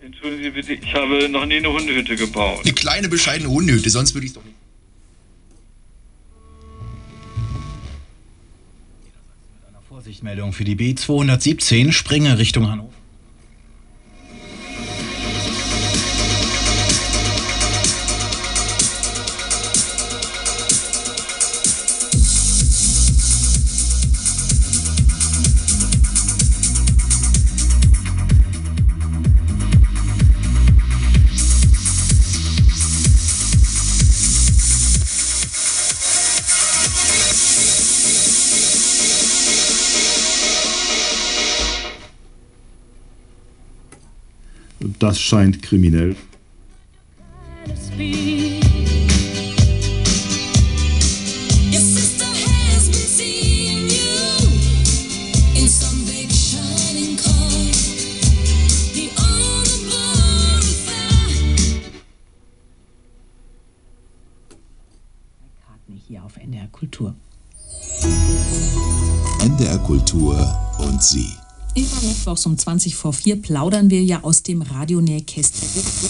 Entschuldigen Sie bitte, ich habe noch nie eine Hundehütte gebaut. Eine kleine, bescheidene Hundehütte, sonst würde ich es doch nicht. Mit einer Vorsichtmeldung für die B217 Springe Richtung Hannover. Das scheint kriminell. Hier auf NDR Kultur. NDR Kultur und Sie. Immer mittwochs um 4:20 plaudern wir ja aus dem Radionähkästchen.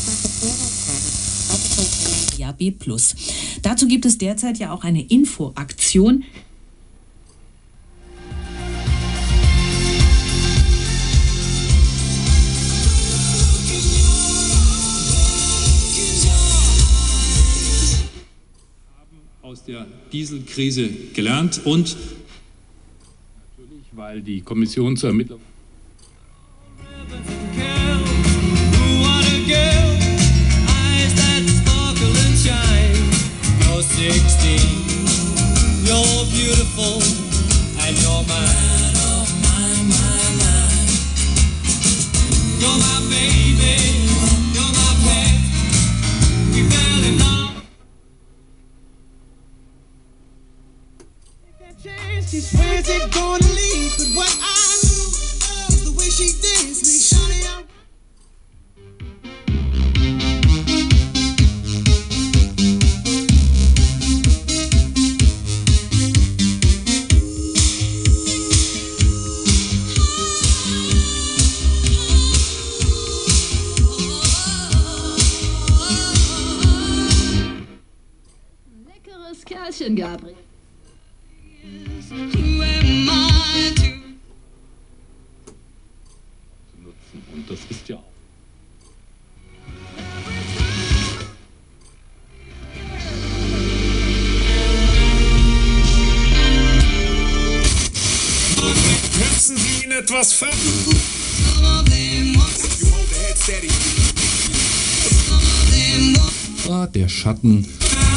Ja, B+. Dazu gibt es derzeit ja auch eine Infoaktion. Aus der Dieselkrise gelernt und natürlich, weil die Kommission zur Ermittlung She's where's it gonna lead? But what I love is the way she dance me, shawty. Leckeres Kerlchen, Gabriel. und das ist ja auch. Müssen Sie ihn etwas ver... Der Schatten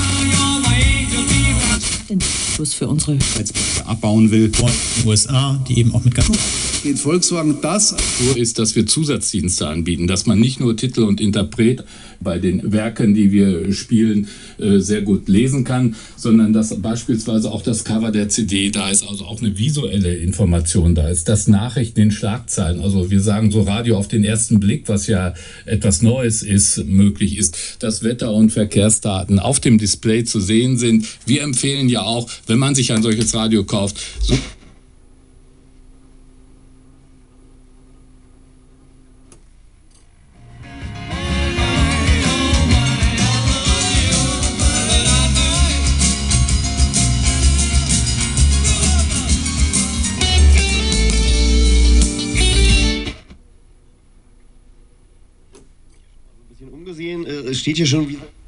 Den Schluss für unsere abbauen will. USA, die eben auch mit Geht Volkswagen das? So ist, dass wir Zusatzdienste anbieten, dass man nicht nur Titel und Interpret bei den Werken, die wir spielen, sehr gut lesen kann, sondern dass beispielsweise auch das Cover der CD da ist, also auch eine visuelle Information da ist, dass Nachrichten in Schlagzeilen, also wir sagen so Radio auf den ersten Blick, was ja etwas Neues ist, möglich ist, dass Wetter- und Verkehrsdaten auf dem Display zu sehen sind. Wir empfehlen ja auch, wenn man sich ein solches Radio kauft, so umgesehen, steht hier schon wieder.